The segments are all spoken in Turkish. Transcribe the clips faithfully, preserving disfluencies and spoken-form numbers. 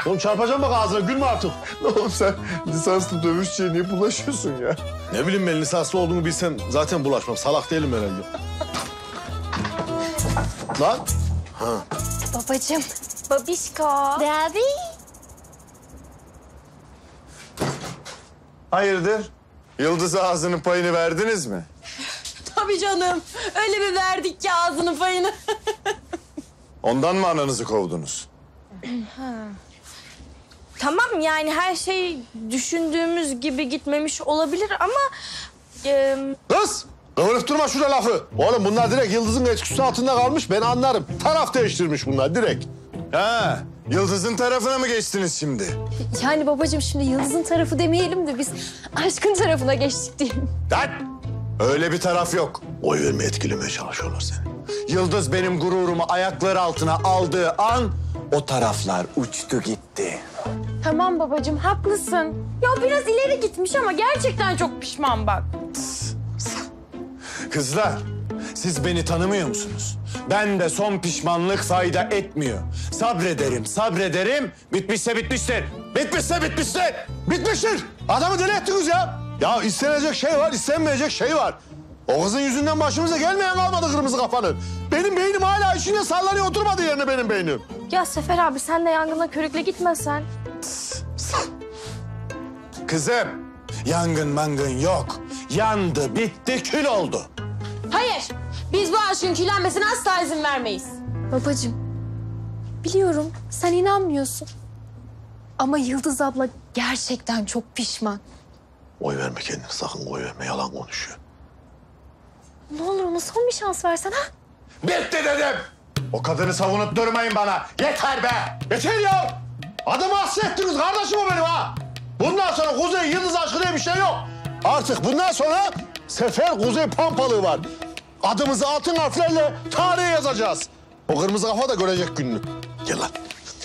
Oğlum çarpacağım bak ağzına, gülme artık. Oğlum sen lisanslı dövüşçüye niye bulaşıyorsun ya? Ne bileyim ben, lisanslı olduğunu bilsem zaten bulaşmam. Salak değilim herhalde. Lan. Ha. Babacığım. Babişko. Abi. Hayırdır? Yıldız ağzının payını verdiniz mi? Tabii canım. Öyle bir verdik ki ağzının payını. Ondan mı ananızı kovdunuz? Tamam yani her şey düşündüğümüz gibi gitmemiş olabilir ama... E, Kız! Kıvırıp durma şurada lafı. Oğlum bunlar direkt Yıldız'ın etkisi altında kalmış, ben anlarım. Taraf değiştirmiş bunlar direkt. Ha, Yıldız'ın tarafına mı geçtiniz şimdi? Yani babacığım şimdi Yıldız'ın tarafı demeyelim de biz aşkın tarafına geçtik diyelim. Lan! Öyle bir taraf yok. Oy verme, etkilemeye çalışıyorlar seni. Yıldız benim gururumu ayakları altına aldığı an o taraflar uçtu gitti. Tamam babacığım haklısın. ya biraz ileri gitmiş ama gerçekten çok pişman bak. Kızlar, siz beni tanımıyor musunuz? Ben de son pişmanlık fayda etmiyor. Sabrederim, sabrederim. Bitmişse bitmiştir. Bitmişse bitmiştir. Bitmiştir. Adamı deli ettiniz ya. Ya istenecek şey var, istenmeyecek şey var. O kızın yüzünden başımıza gelmeyen kalmadı kırmızı kafanın. Benim beynim hala içinde sallanıyor, oturmadı yerine benim beynim. Ya Sefer abi sen de yangına körükle gitmesen. Kızım, yangın mangın yok. Yandı, bitti, kül oldu. Hayır. Biz bu aşkın külenmesine asla izin vermeyiz. Babacığım biliyorum sen inanmıyorsun. Ama Yıldız abla gerçekten çok pişman. Oy verme kendine, sakın oy verme, yalan konuşuyor. Ne olur ona son bir şans versen ha? Bitti dedim. O kadını savunup durmayın bana. Yeter be. Yeter ya. Adamı hasrettiniz kardeşim o benim ha. Bundan sonra Kuzey Yıldız aşkı diye bir şey yok. Artık bundan sonra Sefer Kuzey Pampalığı var. Adımızı altın harflerle tarihe yazacağız. O kırmızı kafa da görecek gününü. Gel lan.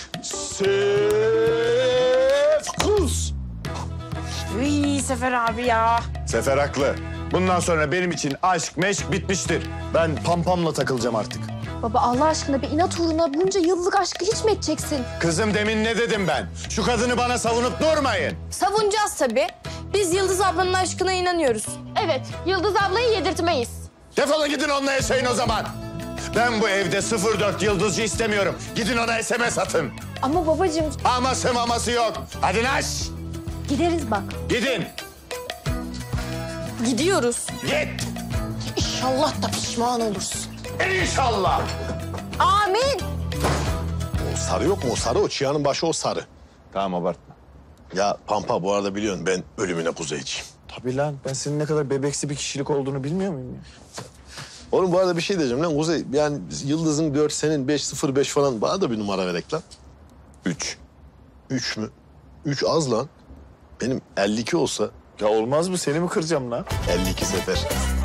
Sefkuz. Uy Sefer abi ya. Sefer haklı. Bundan sonra benim için aşk meşk bitmiştir. Ben pampamla takılacağım artık. Baba Allah aşkına bir inat uğruna bunca yıllık aşkı hiç mi edeceksin? Kızım demin ne dedim ben? Şu kadını bana savunup durmayın. Savunacağız tabii. Biz Yıldız ablanın aşkına inanıyoruz. Evet, Yıldız ablayı yedirtmeyiz. Defolun gidin onunla yaşayın o zaman. Ben bu evde sıfır dört yıldızcı istemiyorum. Gidin ona S M S atın. Ama babacığım Aması maması yok. Hadi naş. gideriz bak. Gidin. Gidiyoruz. Git. İnşallah da pişman olursun. İnşallah. Amin. O sarı yok mu? O sarı, o çıyanın başı o sarı. Tamam abartma. Ya Pampa, bu arada biliyorsun ben ölümüne Kuzeyciyim. Tabii lan. Ben senin ne kadar bebeksi bir kişilik olduğunu bilmiyor muyum ya? Oğlum bu arada bir şey diyeceğim lan Kuzey. Yani Yıldız'ın dört, senin beş, sıfır beş falan. Bana da bir numara verek lan. Üç. Üç mü? Üç az lan. Benim elli iki olsa Ya olmaz mı? Seni mi kıracağım lan? elli iki Sefer.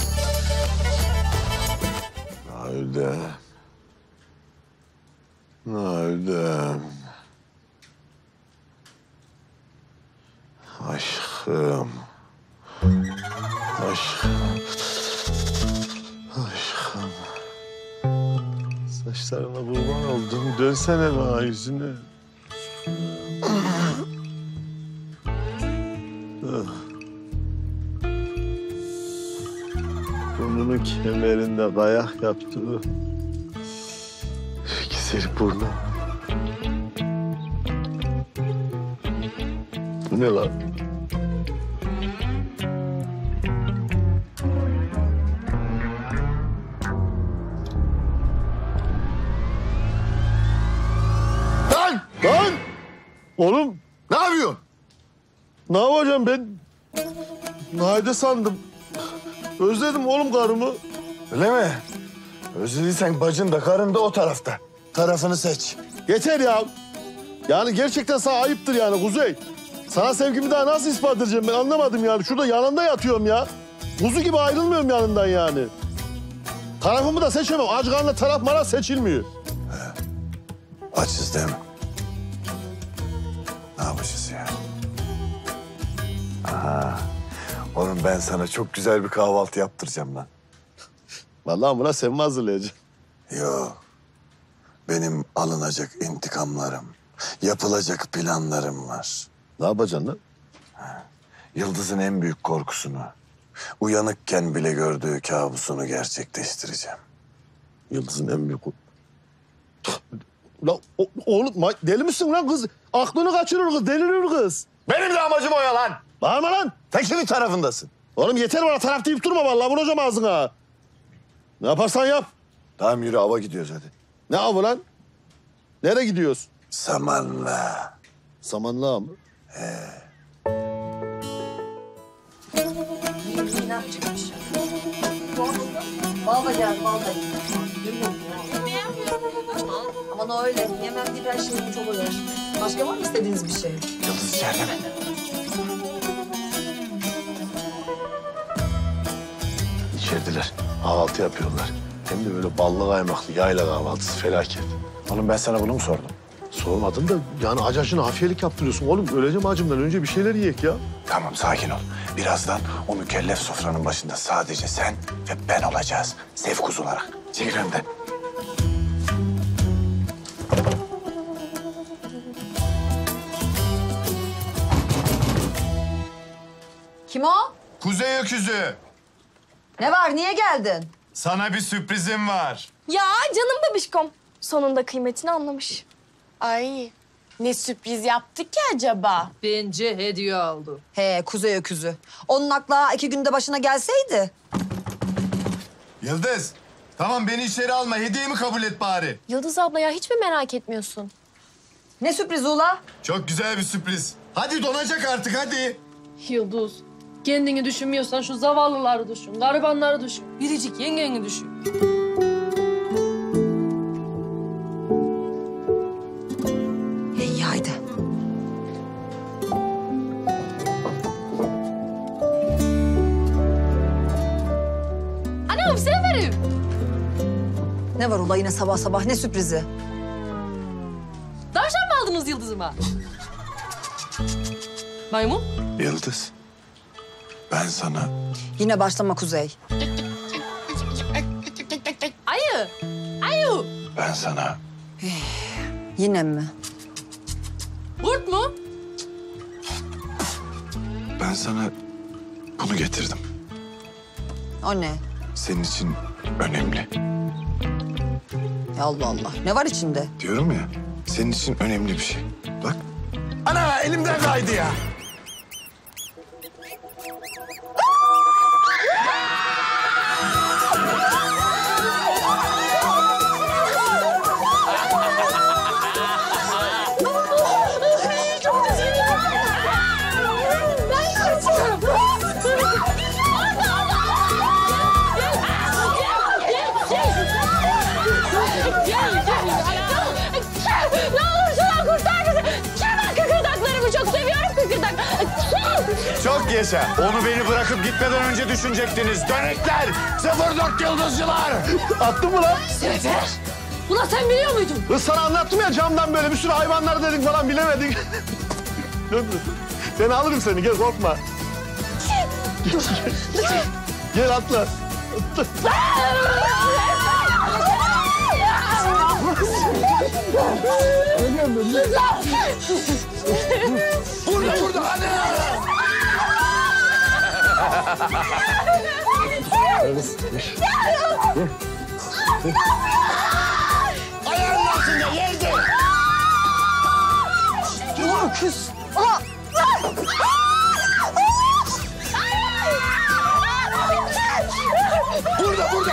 Öyle. Öyle. Aşkım. Aşkım. Aşkım. Saçlarına kurban oldum. Dönsene bana yüzüne. Burnunun kemerinde kayak yaptı. Güzel burnu. Bu ne lan? Lan! Lan! Oğlum ne yapıyorsun? Ne yapacağım ben? Naide sandım. Özledim oğlum karımı. Öyle mi? Özlediysen bacın da karın da o tarafta. Tarafını seç. Yeter ya. Yani gerçekten sana ayıptır yani Kuzey. Sana sevgimi daha nasıl ispat edeceğim ben anlamadım yani. Şurada yanında yatıyorum ya. Kuzu gibi ayrılmıyorum yanından yani. Tarafımı da seçemem. Aç karnına taraf mara seçilmiyor. Açız değil mi? Ne yapacağız ya? Aha. Oğlum ben sana çok güzel bir kahvaltı yaptıracağım lan. Vallahi buna sen mi hazırlayacaksın? Yo. Benim alınacak intikamlarım Yapılacak planlarım var. Ne yapacaksın lan? Yıldız'ın en büyük korkusunu, uyanıkken bile gördüğü kabusunu gerçekleştireceğim. Yıldız'ın en büyük... Lan o- oğlum ma- deli misin lan kız? Aklını kaçırır kız, delirir kız. Benim de amacım o ya lan. Bağırma lan. Tek senin tarafındasın. Oğlum yeter bana taraf deyip durma vallahi vuracağım ağzına. Ne yaparsan yap. Tamam yürü, ava gidiyoruz hadi. Ne avı lan? Nereye gidiyoruz? Samanla. Samanlığa mı? Bal da geldi, bal da. Aman öyle, yemem değil her şeyim çok olur. Başka var mı istediğiniz bir şey? Yıldız içeride mi? İçeridiler. Kahvaltı yapıyorlar. Hem de böyle ballı kaymaklı yayla kahvaltısı felaket. Oğlum ben sana bunu mu sordum? Sormadın da yani aç açına hafiyelik yaptırıyorsun. Oğlum öleceğim acımdan önce bir şeyler yiyek ya. Tamam sakin ol. Birazdan o mükellef sofranın başında sadece sen ve ben olacağız. Sevkuz olarak. Çekil önümden. Kim o? Kuzey öküzü. Ne var, niye geldin? Sana bir sürprizim var. Ya canım babişkom. Sonunda kıymetini anlamış. Ay ne sürpriz yaptık ki acaba? Bence hediye aldı. He, kuzey öküzü. Onun akla iki günde başına gelseydi. Yıldız. Tamam beni içeri alma. Hediyemi kabul et bari. Yıldız abla ya hiç mi merak etmiyorsun? Ne sürpriz ula? Çok güzel bir sürpriz. Hadi donacak artık hadi. Yıldız, kendini düşünmüyorsan şu zavallıları düşün, garibanları düşün. Biricik yengeni düşün. İyi haydi. Anam severim. Ne var ula yine sabah sabah, ne sürprizi? Tavşan mı aldınız Yıldız'ıma? Maymun? Yıldız. Ben sana Yine başlama Kuzey. Ayı. Ayı. ben sana Yine mi? Kurt mu? ben sana bunu getirdim. O ne? Senin için önemli. Ya Allah Allah. Ne var içinde? Diyorum ya. Senin için önemli bir şey. Bak. Ana elimden kaydı ya. Ne olur şuna kurtar bizi. Kemal kıkırdaklarımı çok seviyorum kıkırdak. Çok yaşa. Onu beni bırakıp gitmeden önce düşünecektiniz. Dönekler, sıfır dört yıldızcılar. Attın mı lan? Sefer. Ulan sen biliyor muydun? Kız sana anlattım ya camdan böyle bir sürü hayvanlar dedik falan bilemedik. Ben alırım seni gel korkma. Gel, gel atla. Burada burada hadi. Ayağının altında yerde. Ula öküz. Ula. Burada burada.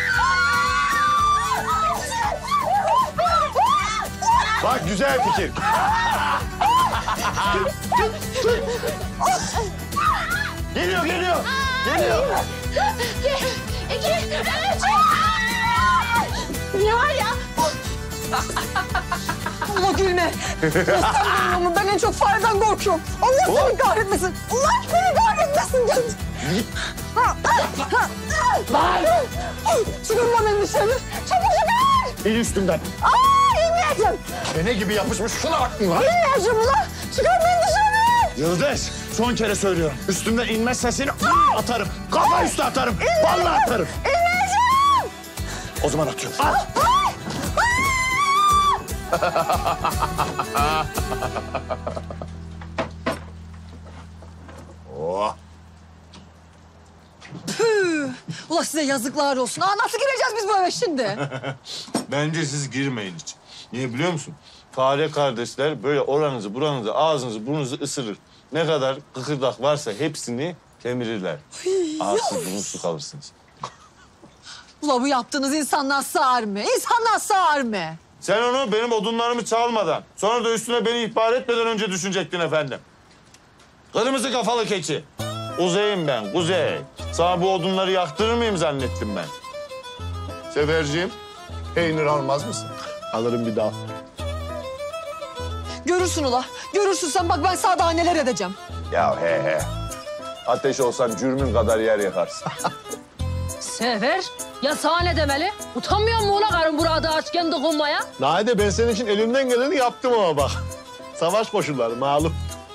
Bak güzel fikir. Geliyor geliyor. Geliyor. İki, üç. Ne var ya? Ula gülme. Ya sen benim ama ben en çok fareden korkuyorum. Allah seni kahretmesin. Allah seni kahretmesin. Ha, ha, ha. Çıkarma beni dışarı. Çabuk çıkar. İn üstümden. Aa, inmeyeceğim. Kene gibi yapışmış şuna bak lan. İnmeyeceğim ulan. Çıkar beni dışarı. Yıldız son kere söylüyorum. Üstümden inmezsen seni atarım. Kafa üstü atarım. Vallahi atarım. İnmeyeceğim. O zaman atıyorum. At. Oh. Ula size yazıklar olsun. Aa, nasıl gireceğiz biz bu eve şimdi? Bence siz girmeyin hiç. Niye biliyor musun? Fare kardeşler böyle oranızı, buranızı, ağzınızı, burnunuzu ısırır. Ne kadar kıkırdak varsa hepsini kemirirler. Ağızsız, burnusuz kalırsınız. Ula bu yaptığınız insanlar sığar mı? İnsanlar sığar mı? Sen onu benim odunlarımı çalmadan, sonra da üstüne beni ihbar etmeden önce düşünecektin efendim. Kırmızı kafalı keçi. Kuzey'im ben, Kuzey. Sana bu odunları yaktırır mıyım zannettim ben? Seferciğim, peynir almaz mısın? Alırım bir daha. Görürsün ula. Görürsün sen bak ben sana daha neler edeceğim. Ya he he. Ateş olsan cürmün kadar yer yakarsın. Sefer, ya sana ne demeli? Utanmıyor mu ula karın burada açken dokunmaya? Nade ben senin için elimden geleni yaptım ama bak. Savaş koşulları malum.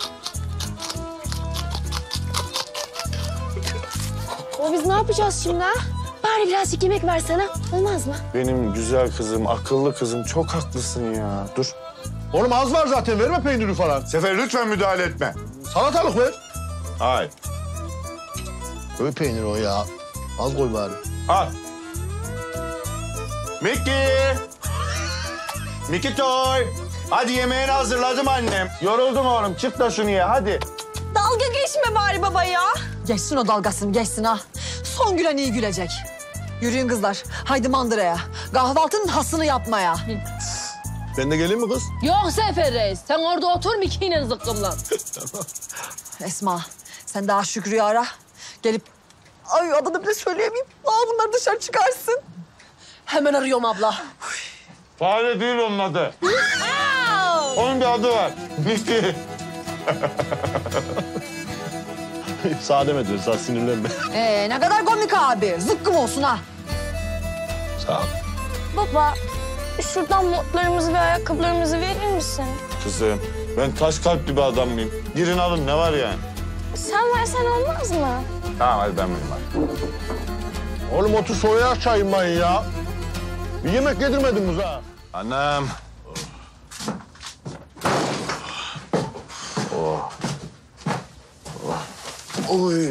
O biz ne yapacağız şimdi ha? Bari birazcık yemek versene. Olmaz mı? Benim güzel kızım, akıllı kızım çok haklısın ya. Dur. Oğlum az var zaten verme peyniri falan. Sefer lütfen müdahale etme. Salatalık ver. Hayır. Koy peynir o ya. Az koy bari. Al. Miki. Miki Toy. Hadi yemeğini hazırladım annem. Yoruldum oğlum. Çık da şunu ye hadi. Dalga geçme bari baba ya. Geçsin o dalgasını geçsin ha. Son gülen iyi gülecek. Yürüyün kızlar. Haydi mandıraya. Kahvaltının hasını yapmaya. Ben de geleyim mi kız? Yok Sefer Reis, sen orada otur Miki'yle zıkkımlan. Esma sen daha Şükrü'yü ara. Gelip ay adını bile söyleyemeyeyim. Aa, bunlar dışarı çıkarsın. Hemen arıyorum abla. Fare değil onun adı. Onun bir adı var. Miki. Sade mi diyorsun? Sen sinirlenme. Ee, ne kadar komik abi. Zıkkım olsun ha. Sağ ol. Baba, şuradan montlarımızı ve ayakkabılarımızı verir misin? Kızım ben taş kalpli bir adam mıyım? Girin alın ne var yani? Sen versen olmaz mı? Tamam hadi ben benim hadi. Oğlum otur soğuyarak çayım ben ya. Bir yemek yedirmedin bize ha. Annem. Oy.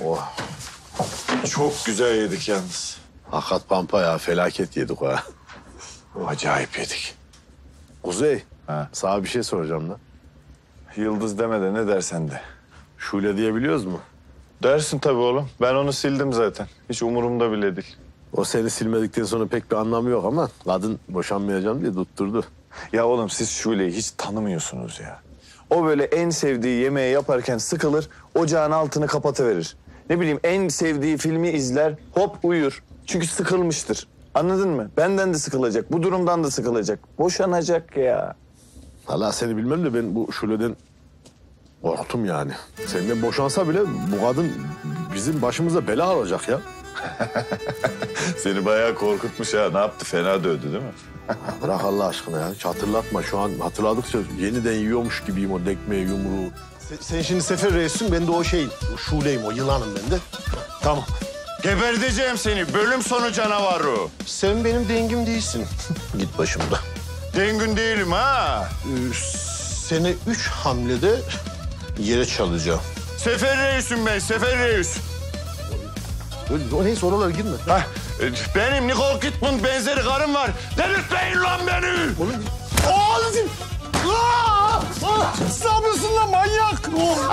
Çok güzel yedik yalnız. Hakikat pampa ya. Felaket yedik ha. Acayip yedik. Kuzey. Ha. Sana bir şey soracağım da. Yıldız deme de ne dersen de. Şule diyebiliyoruz mu? Dersin tabii oğlum. Ben onu sildim zaten. Hiç umurumda bile değil. O seni silmedikten sonra pek bir anlamı yok ama kadın boşanmayacağım diye tutturdu. Ya oğlum siz Şule'yi hiç tanımıyorsunuz ya. O böyle en sevdiği yemeği yaparken sıkılır, ocağın altını kapatıverir. Ne bileyim en sevdiği filmi izler, hop uyur. Çünkü sıkılmıştır. Anladın mı? Benden de sıkılacak, bu durumdan da sıkılacak. Boşanacak ya. Vallahi seni bilmem de ben bu Şule'den korktum yani. Senden boşansa bile bu kadın bizim başımıza bela olacak ya. Seni bayağı korkutmuş ha. Ne yaptı? Fena dövdü değil mi? Bırak Allah aşkına ya. Hiç hatırlatma. Şu an hatırladıkça yeniden yiyormuş gibiyim o dekmeyi, yumruğu. Sen, sen şimdi Sefer Reis'sin. Ben de o şey, o Şule'yim, o yılanım ben de. Tamam. Geberteceğim seni. Bölüm sonu canavarı. Sen benim dengim değilsin. Git başımda. Dengün değilim ha. Ee, seni üç hamlede yere çalacağım. Sefer Reis'im ben, Sefer Reis. Öyle, o neyse oralara girme. Hah, benim Nicole Kidman benzeri karım var. Delirtmeyin lan beni. Oğlum. Oğlum. Aa! Aa! Ne yapıyorsun lan manyak?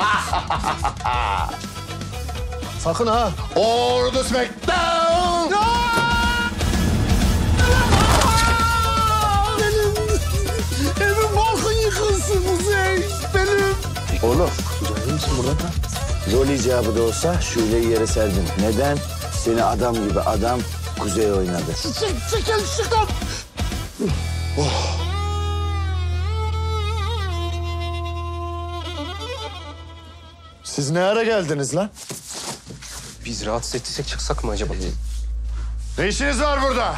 Sakın ha. Ordu Smackdown. Benim evim balkon yıkılsın Kuzey. Benim. Oğlum, Kuzey misin burada? Rol icabı da olsa Şule'yi yere serdin. Neden? Seni adam gibi adam Kuzey oynadı. Çık, çık, gel, çık lan. siz ne ara geldiniz lan? Biz rahatsız ettiysek çıksak mı acaba? Ne işiniz var burada?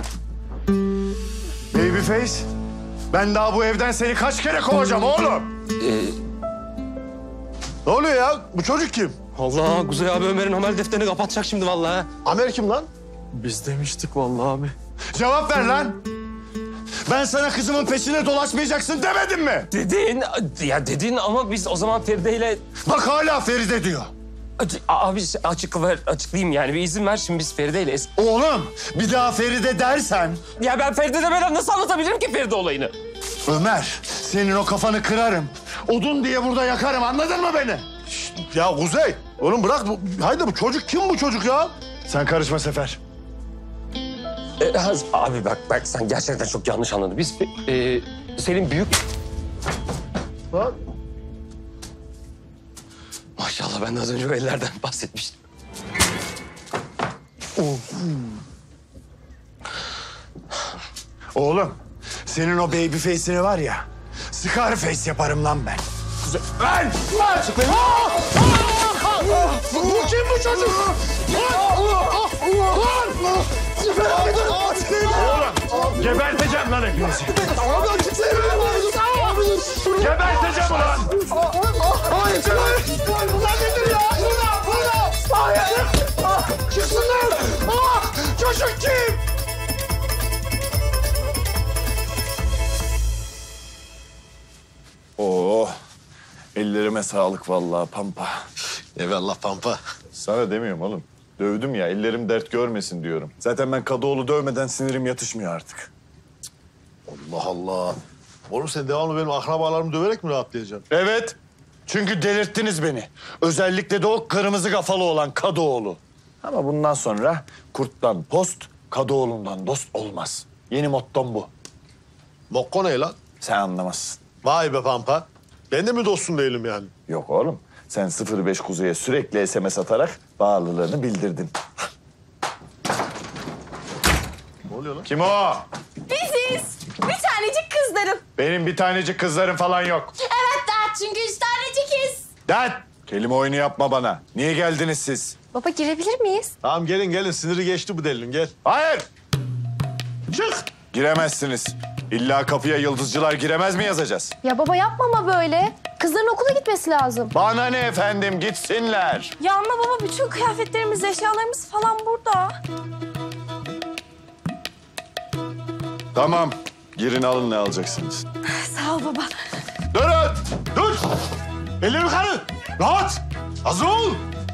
Babyface, ben daha bu evden seni kaç kere kovacağım oğlum? Ee, Ne oluyor ya? Bu çocuk kim? Allah Kuzey abi Ömer'in amel defterini kapatacak şimdi vallahi. Amer kim lan? Biz demiştik vallahi abi. Cevap ver lan. Ben sana kızımın peşine dolaşmayacaksın demedim mi? Dedin, ya dedin ama biz o zaman Feride ile... Bak hala Feride diyor. Ac- Abi açık ver, açıklayayım yani bir izin ver şimdi biz Feride ile... es- Oğlum bir daha Feride dersen... Ya ben Feride demeden nasıl anlatabilirim ki Feride olayını? Ömer, senin o kafanı kırarım. Odun diye burada yakarım, anladın mı beni? Şşt, ya Kuzey, oğlum bırak. Bu, haydi bu çocuk kim bu çocuk ya? Sen karışma Sefer. Ee, Haz- abi bak bak sen gerçekten çok yanlış anladın. Biz e, senin büyük... Bak. Maşallah ben de az önce o ellerden bahsetmiştim. Oğlum, senin o baby face'ini var ya, scar face yaparım lan ben. Kuzey, ben! Lan! Bu, bu kim bu çocuk? Oğlum, geberteceğim lan hepinizi. Geberteceğim ulan! Hayır, bunlar nedir ya? Burada, burada! Hayır! Çıksınlar! Ah, çocuk kim? Oo, ellerime sağlık vallahi Pampa. Eyvallah Pampa. Sana demiyorum oğlum. Dövdüm ya, ellerim dert görmesin diyorum. Zaten ben Kadıoğlu dövmeden sinirim yatışmıyor artık. Allah Allah. Oğlum sen devamlı benim akrabalarımı döverek mi rahatlayacaksın? Evet, çünkü delirttiniz beni. Özellikle de o kırmızı kafalı olan Kadıoğlu. Ama bundan sonra kurttan post, Kadıoğlu'ndan dost olmaz. Yeni mottom bu. Mokko ne lan? Sen anlamazsın. Vay be Pampa. Ben de mi dostun değilim yani? Yok oğlum, sen sıfır beş Kuzey'e sürekli S M S atarak bağlılığını bildirdin. Ne oluyor lan? Kim o? Biziz. Bir tanecik kızlarım. Benim bir tanecik kızlarım falan yok. Evet dert çünkü üç tanecikiz. Dert! Kelime oyunu yapma bana. Niye geldiniz siz? Baba girebilir miyiz? Tamam gelin gelin. Siniri geçti bu delinin gel. Hayır! Çık! Giremezsiniz. İlla kapıya yıldızcılar giremez mi yazacağız? Ya baba yapma ama böyle. Kızların okula gitmesi lazım. Bana ne efendim, gitsinler. Ya ama baba bütün kıyafetlerimiz, eşyalarımız falan burada. Tamam, girin alın ne alacaksınız. Sağ ol baba. Durun! Dur! Eller yukarı! Rahat! Hazır ol!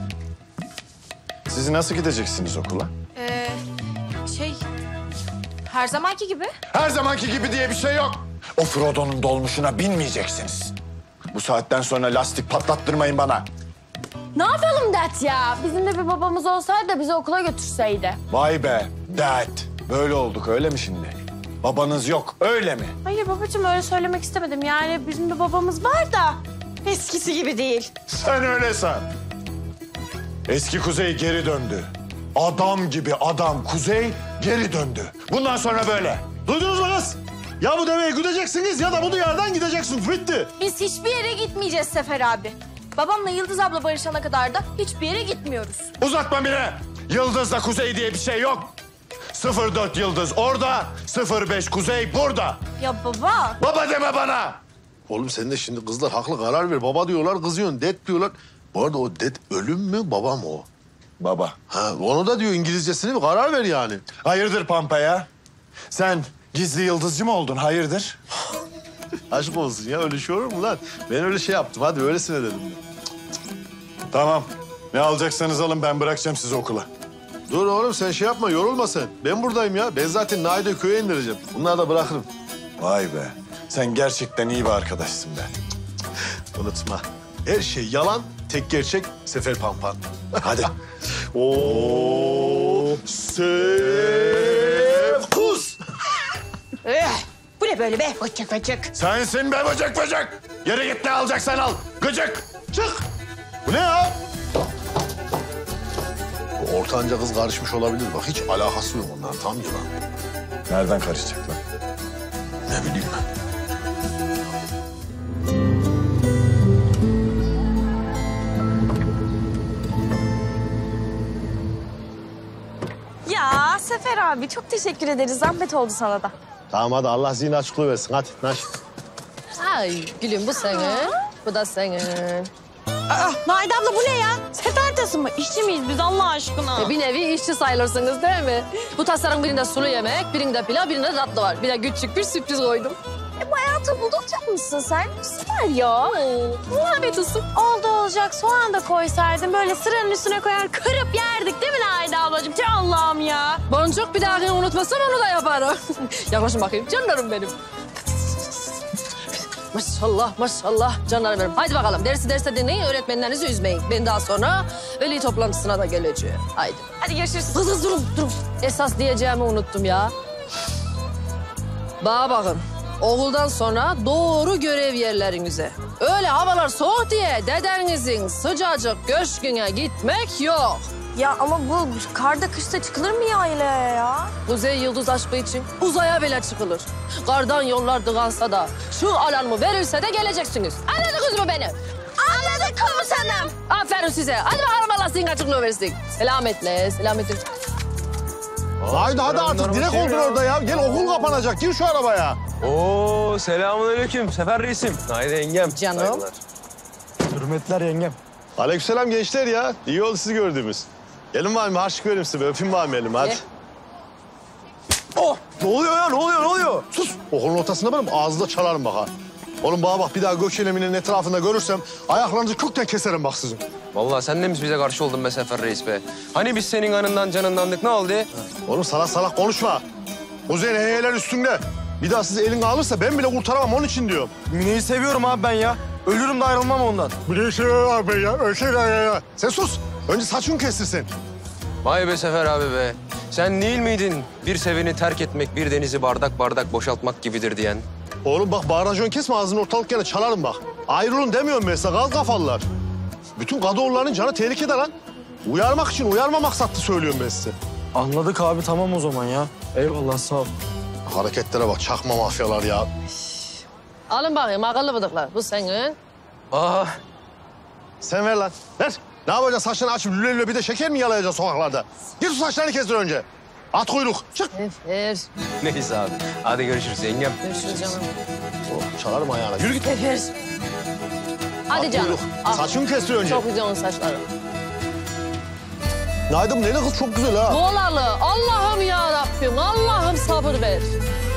Siz nasıl gideceksiniz okula? Ee, şey, her zamanki gibi. Her zamanki gibi diye bir şey yok. O Frodo'nun dolmuşuna binmeyeceksiniz. Bu saatten sonra lastik patlattırmayın bana. Ne yapalım dert ya? Bizim de bir babamız olsaydı da bizi okula götürseydi. Vay be, dad. Böyle olduk öyle mi şimdi? Babanız yok, öyle mi? Hayır babacığım öyle söylemek istemedim. Yani bizim bir babamız var da eskisi gibi değil. Sen öyle san. Eski Kuzey geri döndü. Adam gibi adam Kuzey geri döndü. Bundan sonra böyle. Duydunuz mu kız? Ya bu deveyi güdeceksiniz ya da bu diyardan gideceksiniz. Bitti. Biz hiçbir yere gitmeyeceğiz Sefer abi. Babamla Yıldız abla barışana kadar da hiçbir yere gitmiyoruz. Uzatma bile. Yıldız'la Kuzey diye bir şey yok. sıfır dört Yıldız orada, sıfır beş Kuzey burada. Ya baba. Baba deme bana. Oğlum sen de şimdi kızlar haklı karar ver. Baba diyorlar, kızıyorsun. Det diyorlar. Bu arada o det ölüm mü, baba mı o? Baba. Ha, onu da diyor İngilizcesini bir karar ver yani. Hayırdır Pampa ya? Sen gizli yıldızcı mı oldun? Hayırdır? Aşk olsun ya, öyle şey olur mu lan? Ben öyle şey yaptım, hadi öylesine dedim. Tamam. Ne alacaksanız alın, ben bırakacağım sizi okula. Dur oğlum sen şey yapma, yorulma sen. Ben buradayım ya. Ben zaten Naide'yi köye indireceğim. Bunları da bırakırım. Vay be. Sen gerçekten iyi bir arkadaşsın be. Unutma. Her şey yalan, tek gerçek Sefer Pampan. Hadi. Oo, Sevkus. Bu ne böyle be? Fıçık fıçık. Sensin be böcek böcek. Yere git ne alacaksan al. Gıcık. Çık. Bu ne ya? Bu ortanca kız karışmış olabilir. Bak hiç alakası yok onların. Tam yılan. Nereden karışacak lan? Ne bileyim ben. Ya Sefer abi çok teşekkür ederiz. Zahmet oldu sana da. Tamam hadi Allah zihin açıklığı versin. Hadi naş. Ay gülüm bu senin. Bu da senin. Aa, Naide abla bu ne ya? Sefer neredesin mı? İşçi miyiz biz Allah aşkına? E, bir nevi işçi sayılırsınız değil mi? Bu tasarım birinde sulu yemek, birinde pilav, birinde tatlı var. Bir de küçük bir sürpriz koydum. E hayatım bulacak mısın sen? Süper ya. Muhabbet olsun. Oldu olacak soğan da koysaydın böyle sıranın üstüne koyar kırıp yerdik değil mi Naide ablacığım? Tüh Allah'ım ya. Boncuk bir dahakine unutmasam onu da yaparım. Yaklaşın bakayım canlarım benim. Maşallah maşallah canlarım benim. Haydi bakalım dersi derste dinleyin, öğretmenlerinizi üzmeyin. Ben daha sonra veli toplantısına da geleceğim. Haydi. Hadi görüşürüz. Kız kız durun durun. Esas diyeceğimi unuttum ya. Bana bakın. Okuldan sonra doğru görev yerlerinize. Öyle havalar soğuk diye dedenizin sıcacık köşküne gitmek yok. Ya ama bu karda kışta çıkılır mı ya aileye ya? Kuzey yıldız aşkı için uzaya bile çıkılır. Kardan yollar tıkansa da şu alarmı verirse de geleceksiniz. Anladınız mı beni? Anladık komutanım. Aferin size. Hadi bakalım Allah sizin açıklığı versin. Selametle, selametle. Haydi hadi artık direkt oldun orada ya. Gel okul kapanacak. Gir şu arabaya. Oo selamünaleyküm Sefer reisim. Haydi yengem. Canım. Hürmetler yengem. Aleykümselam gençler ya. İyi oldu sizi gördüğümüz. Gelin var mı? Harçlık vereyim size. Öpeyim var mı elimi? Hadi. Gel. Oh! Ne oluyor ya? Ne oluyor? Ne oluyor? Sus! Okulun ortasında benim ağzında çalarım bak ha. Oğlum bana bak bir daha Gökçeneminin etrafında görürsem ayaklarınızı kökten keserim bak sizin. Vallahi sen de mi bize karşı oldun be Sefer reis be? Hani biz senin anından canındandık ne oldu? Oğlum salak salak konuşma. Kuzey'in heyeler üstünde. Bir daha sizi eline alırsa ben bile kurtaramam onun için diyorum. Mine'yi seviyorum abi ben ya. Ölürüm de ayrılmam ondan. Bir şey var be ya. Öyle şey ya. Sen sus. Önce saçını kestirsin. Vay be Sefer abi be. Sen değil miydin bir seveni terk etmek, bir denizi bardak bardak boşaltmak gibidir diyen? Oğlum bak bağıracağın kesme ağzını ortalık gene çalarım bak. Ayrılın demiyorum ben size kal kafalılar. Bütün Kadıoğulları'nın canı tehlikede lan. Uyarmak için uyarma maksatlı söylüyorum ben size. Anladık abi tamam o zaman ya. Eyvallah sağ ol. Hareketlere bak çakma mafyalar ya. Alın bakayım akıllı bıdıklar. Bu senin. Aa, Sen ver lan. Ver. Ne yapacaksın saçlarını açıp lüle lüle bir de şeker mi yalayacaksın sokaklarda? Git şu saçlarını kestir önce. At kuyruk. Çık. Efer. neyse abi. Hadi görüşürüz yengem. Görüşürüz canım. Oh, çalarım ayağına. Yürü git. Efer. Hadi At canım. kuyruk. Al. Saçını kestir önce. Çok güzel onun saçları. Naydım neydi kız çok güzel ha. Bolalı. Allah'ım ya Rabbim. Allah'ım sabır ver.